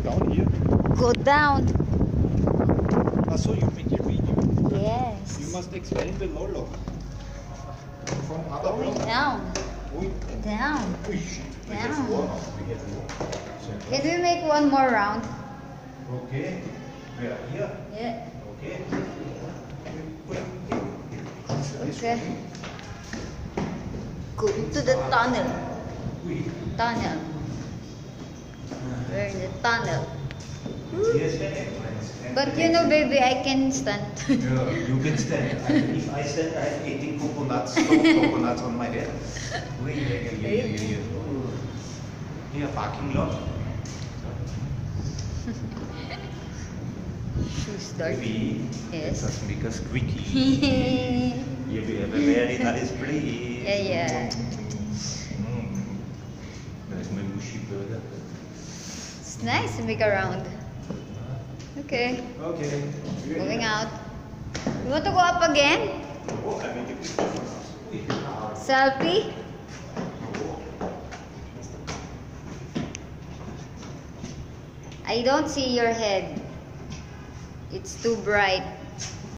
down here? Go down. So you make your video. Yes. You must explain the Lolo. From other Going block. down. Going Down. We have Down. war now. We have war. Can we make one more round? Okay. Where? Here? Yeah. Okay. Okay. Go into the tunnel. Tunnel. We're in the tunnel. Yes, But you know, baby, I can stand. Yeah, you can stand. If I stand, I have 18 coconuts, coconuts on my head. Here, parking lot. Shoes dirty. Maybe Yes. let us make a squeaky. Yeah, Here we have a very nice place. yeah. There's my mushy burger. It's nice to make a round. Okay. Okay. Moving out. You want to go up again? Oh, I mean, Selfie? I don't see your head. It's too bright.